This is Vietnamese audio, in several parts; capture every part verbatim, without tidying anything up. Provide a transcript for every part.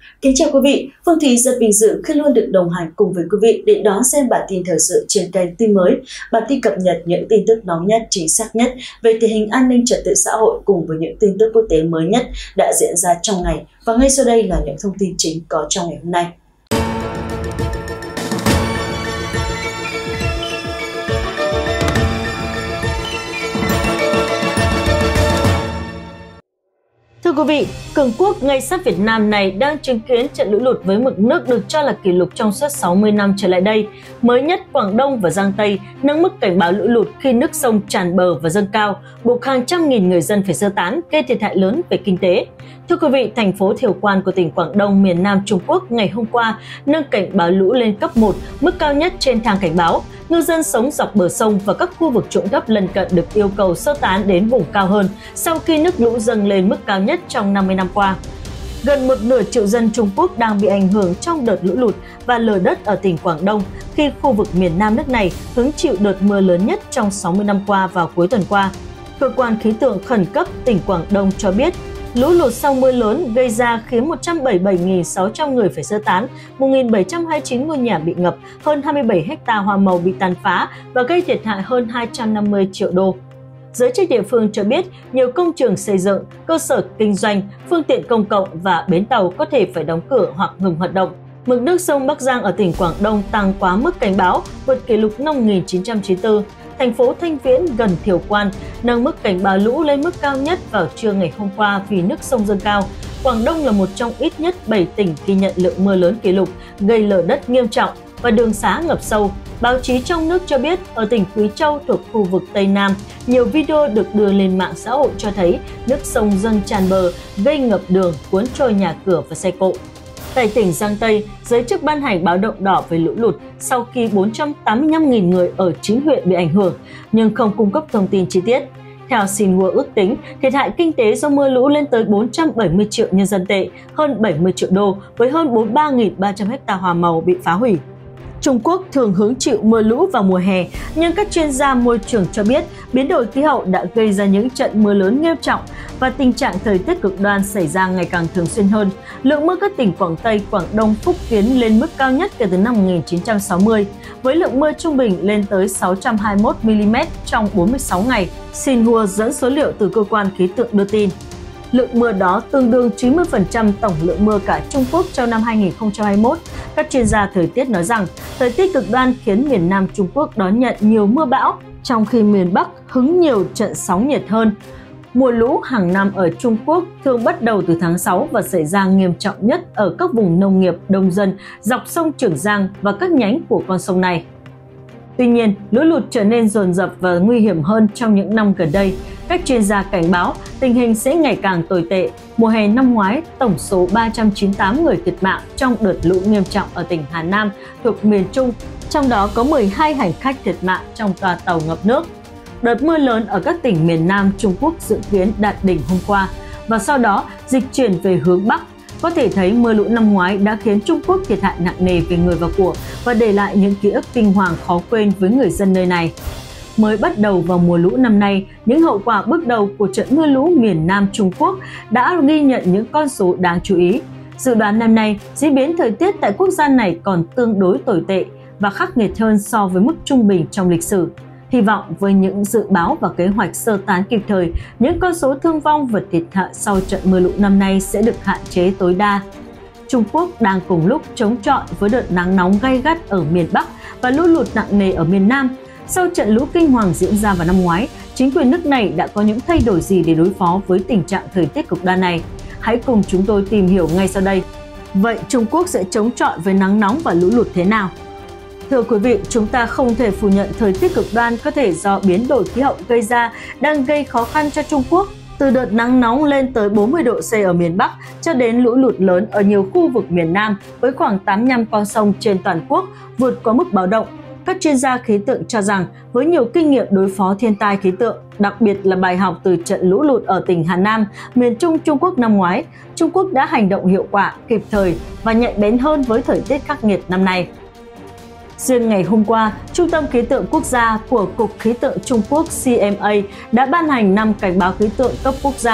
Kính chào quý vị, Phương Thúy rất vinh dự khi luôn được đồng hành cùng với quý vị để đón xem bản tin thời sự trên kênh Tin Mới, bản tin cập nhật những tin tức nóng nhất, chính xác nhất về tình hình an ninh trật tự xã hội cùng với những tin tức quốc tế mới nhất đã diễn ra trong ngày. Và ngay sau đây là những thông tin chính có trong ngày hôm nay. Thưa quý vị, cường quốc ngay sát Việt Nam này đang chứng kiến trận lũ lụt với mực nước được cho là kỷ lục trong suốt sáu mươi năm trở lại đây. Mới nhất, Quảng Đông và Giang Tây nâng mức cảnh báo lũ lụt khi nước sông tràn bờ và dâng cao, buộc hàng trăm nghìn người dân phải sơ tán, gây thiệt hại lớn về kinh tế. Thưa quý vị, thành phố Thiều Quan của tỉnh Quảng Đông, miền Nam Trung Quốc ngày hôm qua nâng cảnh báo lũ lên cấp một, mức cao nhất trên thang cảnh báo. Ngư dân sống dọc bờ sông và các khu vực trũng thấp lân cận được yêu cầu sơ tán đến vùng cao hơn sau khi nước lũ dâng lên mức cao nhất trong năm mươi năm qua. Gần một nửa triệu dân Trung Quốc đang bị ảnh hưởng trong đợt lũ lụt và lở đất ở tỉnh Quảng Đông khi khu vực miền Nam nước này hứng chịu đợt mưa lớn nhất trong sáu mươi năm qua vào cuối tuần qua. Cơ quan khí tượng khẩn cấp tỉnh Quảng Đông cho biết, lũ lụt sau mưa lớn gây ra khiến một trăm bảy mươi bảy nghìn sáu trăm người phải sơ tán, một nghìn bảy trăm hai mươi chín ngôi nhà bị ngập, hơn hai mươi bảy héc ta hoa màu bị tàn phá và gây thiệt hại hơn hai trăm năm mươi triệu đô. Giới chức địa phương cho biết nhiều công trường xây dựng, cơ sở kinh doanh, phương tiện công cộng và bến tàu có thể phải đóng cửa hoặc ngừng hoạt động. Mực nước sông Bắc Giang ở tỉnh Quảng Đông tăng quá mức cảnh báo, vượt kỷ lục năm một nghìn chín trăm chín mươi tư. Thành phố Thanh Viễn gần Thiều Quan nâng mức cảnh báo lũ lên mức cao nhất vào trưa ngày hôm qua vì nước sông dâng cao. Quảng Đông là một trong ít nhất bảy tỉnh ghi nhận lượng mưa lớn kỷ lục, gây lở đất nghiêm trọng và đường xá ngập sâu. Báo chí trong nước cho biết, ở tỉnh Quý Châu thuộc khu vực Tây Nam, nhiều video được đưa lên mạng xã hội cho thấy nước sông dâng tràn bờ, gây ngập đường, cuốn trôi nhà cửa và xe cộ. Tại tỉnh Giang Tây, giới chức ban hành báo động đỏ về lũ lụt sau khi bốn trăm tám mươi lăm nghìn người ở chín huyện bị ảnh hưởng, nhưng không cung cấp thông tin chi tiết. Theo Xinhua ước tính, thiệt hại kinh tế do mưa lũ lên tới bốn trăm bảy mươi triệu nhân dân tệ, hơn bảy mươi triệu đô, với hơn bốn mươi ba nghìn ba trăm héc ta hoa màu bị phá hủy. Trung Quốc thường hứng chịu mưa lũ vào mùa hè, nhưng các chuyên gia môi trường cho biết biến đổi khí hậu đã gây ra những trận mưa lớn nghiêm trọng và tình trạng thời tiết cực đoan xảy ra ngày càng thường xuyên hơn. Lượng mưa các tỉnh Quảng Tây, Quảng Đông, Phúc Kiến lên mức cao nhất kể từ năm một nghìn chín trăm sáu mươi, với lượng mưa trung bình lên tới sáu trăm hai mươi mốt mi-li-mét trong bốn mươi sáu ngày. Xinhua dẫn số liệu từ cơ quan khí tượng đưa tin. Lượng mưa đó tương đương chín mươi phần trăm tổng lượng mưa cả Trung Quốc trong năm hai nghìn không trăm hai mươi mốt. Các chuyên gia thời tiết nói rằng, thời tiết cực đoan khiến miền Nam Trung Quốc đón nhận nhiều mưa bão, trong khi miền Bắc hứng nhiều trận sóng nhiệt hơn. Mùa lũ hàng năm ở Trung Quốc thường bắt đầu từ tháng sáu và xảy ra nghiêm trọng nhất ở các vùng nông nghiệp đông dân dọc sông Trường Giang và các nhánh của con sông này. Tuy nhiên, lũ lụt trở nên dồn dập và nguy hiểm hơn trong những năm gần đây. Các chuyên gia cảnh báo tình hình sẽ ngày càng tồi tệ. Mùa hè năm ngoái, tổng số ba trăm chín mươi tám người thiệt mạng trong đợt lũ nghiêm trọng ở tỉnh Hà Nam thuộc miền Trung, trong đó có mười hai hành khách thiệt mạng trong toa tàu ngập nước. Đợt mưa lớn ở các tỉnh miền Nam Trung Quốc dự kiến đạt đỉnh hôm qua và sau đó dịch chuyển về hướng Bắc. Có thể thấy mưa lũ năm ngoái đã khiến Trung Quốc thiệt hại nặng nề về người và của và để lại những ký ức kinh hoàng khó quên với người dân nơi này. Mới bắt đầu vào mùa lũ năm nay, những hậu quả bước đầu của trận mưa lũ miền Nam Trung Quốc đã ghi nhận những con số đáng chú ý. Dự đoán năm nay, diễn biến thời tiết tại quốc gia này còn tương đối tồi tệ và khắc nghiệt hơn so với mức trung bình trong lịch sử. Hy vọng với những dự báo và kế hoạch sơ tán kịp thời, những con số thương vong và thiệt hại sau trận mưa lũ năm nay sẽ được hạn chế tối đa. Trung Quốc đang cùng lúc chống chọi với đợt nắng nóng gay gắt ở miền Bắc và lũ lụt nặng nề ở miền Nam. Sau trận lũ kinh hoàng diễn ra vào năm ngoái, chính quyền nước này đã có những thay đổi gì để đối phó với tình trạng thời tiết cực đoan này? Hãy cùng chúng tôi tìm hiểu ngay sau đây. Vậy Trung Quốc sẽ chống chọi với nắng nóng và lũ lụt thế nào? Thưa quý vị, chúng ta không thể phủ nhận thời tiết cực đoan có thể do biến đổi khí hậu gây ra đang gây khó khăn cho Trung Quốc. Từ đợt nắng nóng lên tới bốn mươi độ C ở miền Bắc cho đến lũ lụt lớn ở nhiều khu vực miền Nam với khoảng tám mươi lăm con sông trên toàn quốc vượt qua mức báo động. Các chuyên gia khí tượng cho rằng với nhiều kinh nghiệm đối phó thiên tai khí tượng, đặc biệt là bài học từ trận lũ lụt ở tỉnh Hà Nam, miền Trung Trung Quốc năm ngoái, Trung Quốc đã hành động hiệu quả, kịp thời và nhạy bén hơn với thời tiết khắc nghiệt năm nay. Riêng ngày hôm qua, Trung tâm Khí tượng Quốc gia của Cục Khí tượng Trung Quốc C M A đã ban hành năm cảnh báo khí tượng cấp quốc gia,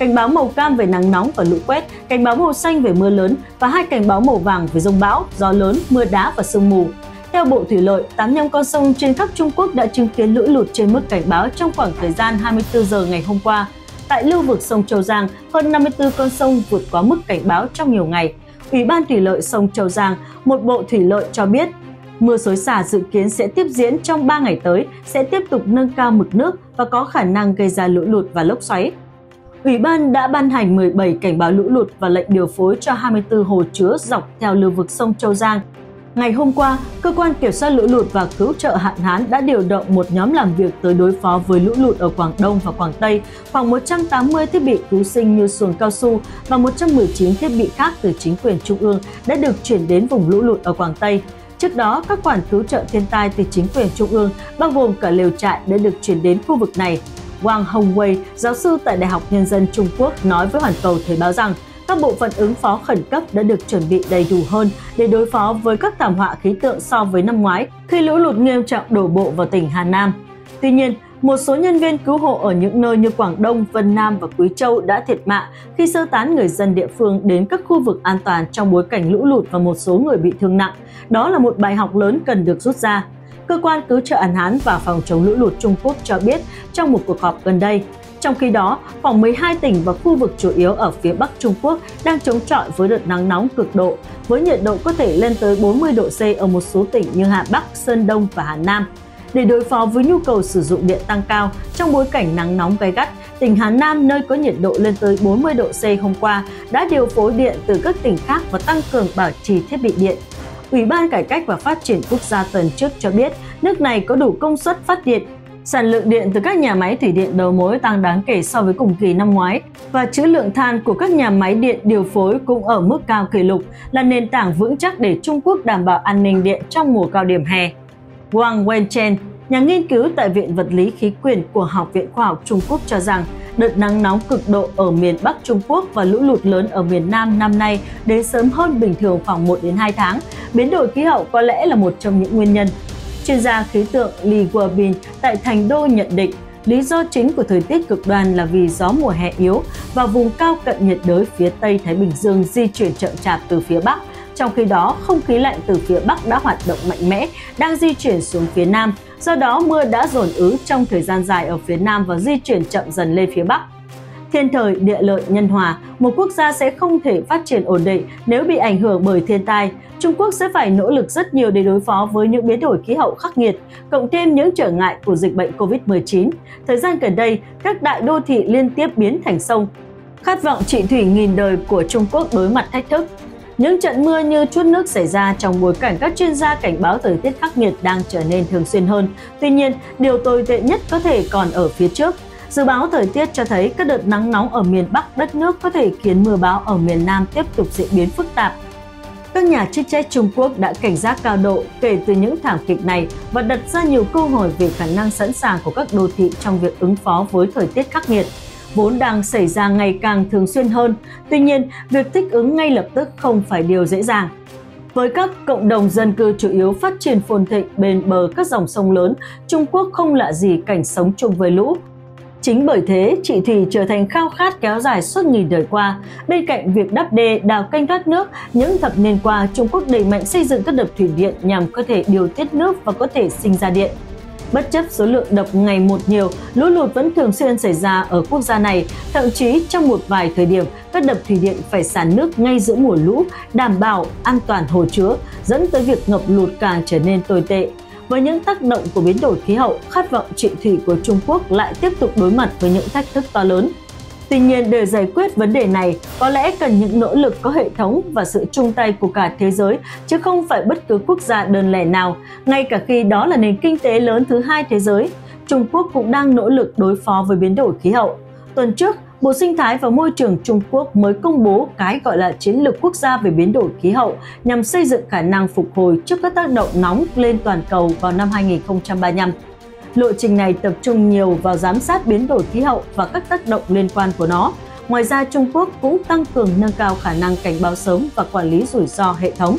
cảnh báo màu cam về nắng nóng và lũ quét, cảnh báo màu xanh về mưa lớn và hai cảnh báo màu vàng về dông bão, gió lớn, mưa đá và sương mù. Theo Bộ Thủy lợi, tám mươi lăm con sông trên khắp Trung Quốc đã chứng kiến lũ lụt trên mức cảnh báo trong khoảng thời gian hai mươi tư giờ ngày hôm qua. Tại lưu vực sông Châu Giang, hơn năm mươi tư con sông vượt quá mức cảnh báo trong nhiều ngày. Ủy ban Thủy lợi sông Châu Giang, một Bộ Thủy lợi cho biết, mưa xối xả dự kiến sẽ tiếp diễn trong ba ngày tới, sẽ tiếp tục nâng cao mực nước và có khả năng gây ra lũ lụt và lốc xoáy. Ủy ban đã ban hành mười bảy cảnh báo lũ lụt và lệnh điều phối cho hai mươi tư hồ chứa dọc theo lưu vực sông Châu Giang. Ngày hôm qua, Cơ quan Kiểm soát lũ lụt và cứu trợ hạn hán đã điều động một nhóm làm việc tới đối phó với lũ lụt ở Quảng Đông và Quảng Tây. Khoảng một trăm tám mươi thiết bị cứu sinh như xuồng cao su và một trăm mười chín thiết bị khác từ chính quyền trung ương đã được chuyển đến vùng lũ lụt ở Quảng Tây. Trước đó, các khoản cứu trợ thiên tai từ chính quyền trung ương, bao gồm cả lều trại, đã được chuyển đến khu vực này. Wang Hongwei, giáo sư tại Đại học Nhân dân Trung Quốc, nói với Hoàn Cầu Thời báo rằng các bộ phận ứng phó khẩn cấp đã được chuẩn bị đầy đủ hơn để đối phó với các thảm họa khí tượng so với năm ngoái khi lũ lụt nghiêm trọng đổ bộ vào tỉnh Hà Nam. Tuy nhiên, một số nhân viên cứu hộ ở những nơi như Quảng Đông, Vân Nam và Quý Châu đã thiệt mạng khi sơ tán người dân địa phương đến các khu vực an toàn trong bối cảnh lũ lụt và một số người bị thương nặng. Đó là một bài học lớn cần được rút ra. Cơ quan Cứu trợ hạn hán và Phòng chống lũ lụt Trung Quốc cho biết trong một cuộc họp gần đây. Trong khi đó, khoảng mười hai tỉnh và khu vực chủ yếu ở phía Bắc Trung Quốc đang chống chọi với đợt nắng nóng cực độ, với nhiệt độ có thể lên tới bốn mươi độ C ở một số tỉnh như Hà Bắc, Sơn Đông và Hà Nam. Để đối phó với nhu cầu sử dụng điện tăng cao trong bối cảnh nắng nóng gay gắt, tỉnh Hà Nam, nơi có nhiệt độ lên tới bốn mươi độ C hôm qua, đã điều phối điện từ các tỉnh khác và tăng cường bảo trì thiết bị điện. Ủy ban Cải cách và Phát triển Quốc gia tuần trước cho biết nước này có đủ công suất phát điện. Sản lượng điện từ các nhà máy thủy điện đầu mối tăng đáng kể so với cùng kỳ năm ngoái và trữ lượng than của các nhà máy điện điều phối cũng ở mức cao kỷ lục, là nền tảng vững chắc để Trung Quốc đảm bảo an ninh điện trong mùa cao điểm hè. Wang Wenchen, nhà nghiên cứu tại Viện Vật lý Khí quyển của Học viện Khoa học Trung Quốc cho rằng đợt nắng nóng cực độ ở miền Bắc Trung Quốc và lũ lụt lớn ở miền Nam năm nay đến sớm hơn bình thường khoảng một đến hai tháng. Biến đổi khí hậu có lẽ là một trong những nguyên nhân. Chuyên gia khí tượng Li Guobin tại Thành Đô nhận định lý do chính của thời tiết cực đoan là vì gió mùa hè yếu và vùng cao cận nhiệt đới phía Tây Thái Bình Dương di chuyển chậm chạp từ phía Bắc. Trong khi đó, không khí lạnh từ phía Bắc đã hoạt động mạnh mẽ, đang di chuyển xuống phía Nam. Do đó, mưa đã dồn ứ trong thời gian dài ở phía Nam và di chuyển chậm dần lên phía Bắc. Thiên thời, địa lợi, nhân hòa, một quốc gia sẽ không thể phát triển ổn định nếu bị ảnh hưởng bởi thiên tai. Trung Quốc sẽ phải nỗ lực rất nhiều để đối phó với những biến đổi khí hậu khắc nghiệt, cộng thêm những trở ngại của dịch bệnh Covid mười chín. Thời gian gần đây, các đại đô thị liên tiếp biến thành sông. Khát vọng trị thủy nghìn đời của Trung Quốc đối mặt thách thức. Những trận mưa như trút nước xảy ra trong bối cảnh các chuyên gia cảnh báo thời tiết khắc nghiệt đang trở nên thường xuyên hơn. Tuy nhiên, điều tồi tệ nhất có thể còn ở phía trước. Dự báo thời tiết cho thấy các đợt nắng nóng ở miền Bắc đất nước có thể khiến mưa bão ở miền Nam tiếp tục diễn biến phức tạp. Các nhà chức trách Trung Quốc đã cảnh giác cao độ kể từ những thảm kịch này và đặt ra nhiều câu hỏi về khả năng sẵn sàng của các đô thị trong việc ứng phó với thời tiết khắc nghiệt, vốn đang xảy ra ngày càng thường xuyên hơn. Tuy nhiên, việc thích ứng ngay lập tức không phải điều dễ dàng. Với các cộng đồng dân cư chủ yếu phát triển phồn thịnh bên bờ các dòng sông lớn, Trung Quốc không lạ gì cảnh sống chung với lũ. Chính bởi thế, trị thủy trở thành khao khát kéo dài suốt nghìn đời qua. Bên cạnh việc đắp đê, đào kênh thoát nước, những thập niên qua, Trung Quốc đẩy mạnh xây dựng các đập thủy điện nhằm có thể điều tiết nước và có thể sinh ra điện. Bất chấp số lượng đập ngày một nhiều, lũ lụt vẫn thường xuyên xảy ra ở quốc gia này, thậm chí trong một vài thời điểm, các đập thủy điện phải xả nước ngay giữa mùa lũ, đảm bảo an toàn hồ chứa, dẫn tới việc ngập lụt càng trở nên tồi tệ. Với những tác động của biến đổi khí hậu, khát vọng trị thủy của Trung Quốc lại tiếp tục đối mặt với những thách thức to lớn. Tuy nhiên, để giải quyết vấn đề này, có lẽ cần những nỗ lực có hệ thống và sự chung tay của cả thế giới, chứ không phải bất cứ quốc gia đơn lẻ nào, ngay cả khi đó là nền kinh tế lớn thứ hai thế giới. Trung Quốc cũng đang nỗ lực đối phó với biến đổi khí hậu. Tuần trước, Bộ Sinh thái và Môi trường Trung Quốc mới công bố cái gọi là Chiến lược quốc gia về biến đổi khí hậu nhằm xây dựng khả năng phục hồi trước các tác động nóng lên toàn cầu vào năm hai nghìn không trăm ba mươi lăm. Lộ trình này tập trung nhiều vào giám sát biến đổi khí hậu và các tác động liên quan của nó. Ngoài ra, Trung Quốc cũng tăng cường nâng cao khả năng cảnh báo sớm và quản lý rủi ro hệ thống.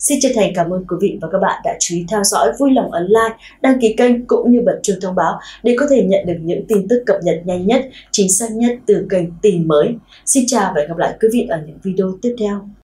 Xin chân thành cảm ơn quý vị và các bạn đã chú ý theo dõi, vui lòng ấn like, đăng ký kênh cũng như bật chuông thông báo để có thể nhận được những tin tức cập nhật nhanh nhất, chính xác nhất từ kênh Tin Mới. Xin chào và hẹn gặp lại quý vị ở những video tiếp theo.